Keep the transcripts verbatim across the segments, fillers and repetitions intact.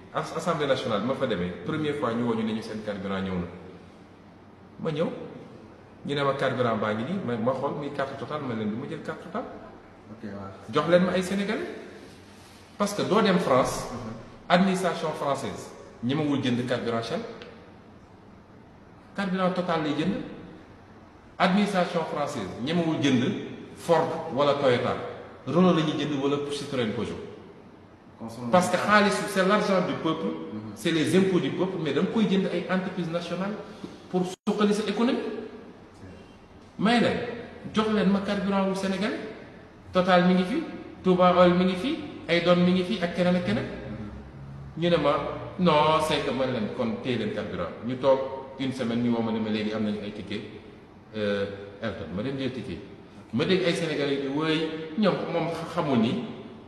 assemblée nationale bi ma fa demee première fois ñu woo ñu ne ñu seen carburant ñëw na ma ñëw ñu ne ma carburant baa ngi nii ma ma xool muy carte Total ma leen du ma jël carte Total. ok waaw jox leen ma ay sénégalais parce que doo dem France administration française ñemewul jënd carburant Shell carburant Total lay jënd administration française ñemewul jënd Ford wala Toyota Renault la ñuy jënd wala Citroën Peugeot. parce que xaalis c'est l'argent du peuple c'est les impôts du peuple mais da nga koy jënd ay entreprises nationales pour suqali sa économie may leen jox leen ma carburant wu Sénégal Total mi ngi fi Touba Oil mi ngi fi Aydon mi ngi fi ak keneen ak keneen ñu ne ma non c'est que man leen kon téye leen carburant ñu toog une semaine ñu woo ma ne ma léegi am nañu ay ticket Elton ma dem jël ticket ma dégg ay Sénégalais yi wooy ñoom moom xamul ni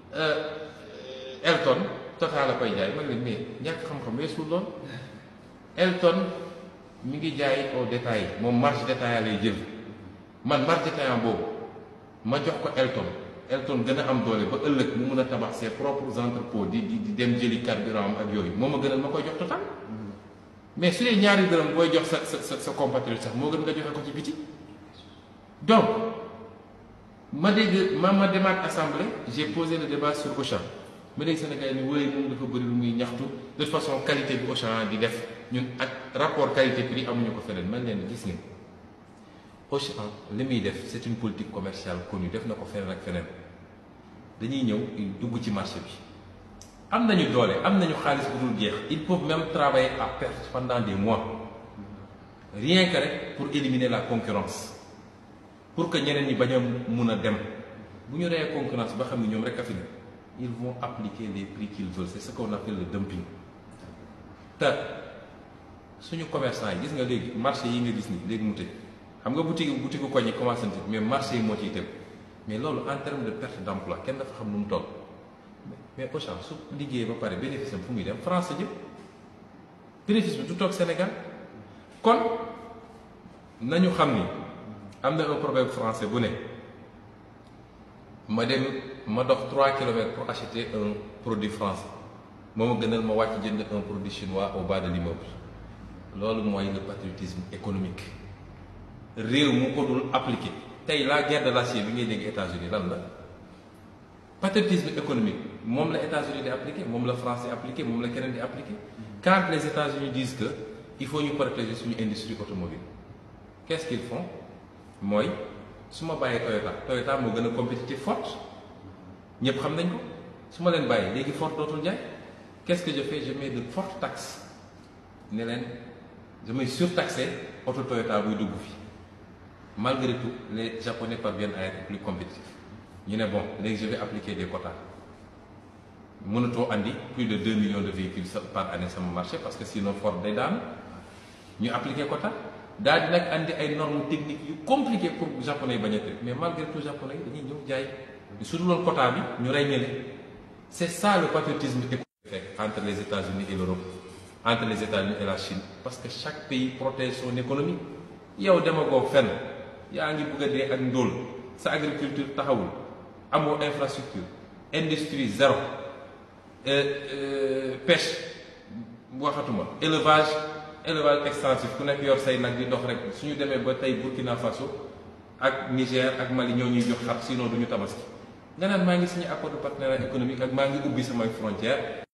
Elton Total la koy jaay man leen mais ñàkk xam-xam weesu lool Elton mi ngi jaay au détail moom marge détaillant lay jël man marge détaillant boobu ma jox ko Elton Elton gën a am doole ba ëllëg mu mun a tabax ses propres entrepôts di di di dem jëli carburant am ak yooyu moo ma gënal ma koy jox Total mais su dee ñaari dërëm booy jox sa sa sa compatriote sax moo gën nga joxe ko ci biti donc ma dégg ma ma demaat assemblée j'ai posé le débat sur Auchan ma dégg Sénégal ni wooy moom dafa bëri lu muy ñaxtu de toute façon qualité bi Auchan di def ñun ak rapport qualité prix amuñu ko feneen man leen gis ngeen Auchan li muy def c'est une politique commerciale connue def na ko feneen ak feneen dañuy ñëw dugg ci marché bi am nañu doole am nañu xaalis bu dul jeex ils peuvent même travailler à perte pendant des mois rien que rek pour éliminer la concurrence pour que ñeneen ñi bañ a mun a dem bu ñu reyee concurrence ba xam ne ñoom rek a fi ne ils vont appliquer les prix qu'ils veulent c'est ce qu'on appelle le dumping te suñu commerçant yi gis nga léegi marché yi nga gis ni léegi mu tëj xam nga boutique boutique koñ yi commencé na mais marché yi moo ciy tëb mais loolu en termes de perte d'emploi kenn dafa xam nu mu toll mais Auchan su liggéeyee ba pare bénéfice am fu muy dem France la jëm bénéfice bi du toog Sénégal kon nañu xam ni am na un proverbe français bu ne ma dem ma dox trois kilomètres pour acheter un produit français moo ma gënal ma wàcc jënd un produit chinois au bas de l'immeuble loolu mooy le patriotisme économique réew mu ko dul appliqué tey la guerre de l'acier bi ngay dégg États-Unis lan la patriotisme économique moom la États-Unis di appliqué moom la France di appliqué moom la keneen di appliqué quand les États-Unis disent que il faut ñu protéger suñu industrie automobile qu'est-ce qu'ils font mooy su ma bàyyee Toyota Toyota moo gën a compétitif Ford ñëpp xam nañ ko su ma leen bàyyi léegi Ford dootul jaay qu'est-ce que je fais je mets de fortes taxes ne leen je may surtaxer auto Toyota buy dugg fi malgré tout les Japonais parviennent à être plus compétitifs ñu ne bon léegi je vais appliquer des quotas mënatoo andi plus de deux millions de véhicules par année sama marché parce que sinon Ford day daanu ñu appliquer quota daal di nag andi ay normes techniques yu compliquées pour japonais yi bañ a tëj mais malgré tout japonais yi dañuy ñëw jaay su dul woon quota bi ñu rey ñële c'est ça le patriotisme économique entre les États-Unis et l'Europe entre les États-Unis et la Chine parce que chaque pays protège son économie yow demagoo fenn yaa ngi bëgg a dee ak ndóol sa agriculture taxawul amoo infrastructure industrie zéro pêche waxatuma élevage élevage extensif ku nekk yor say nag di dox rek suñu demee ba tey Burkina Faso ak Niger ak Mali ñoo ñuy jox xar sinon duñu tabaski nga naan maa ngi signé accord de partenariat économique ak maa ngi ubbi samay frontières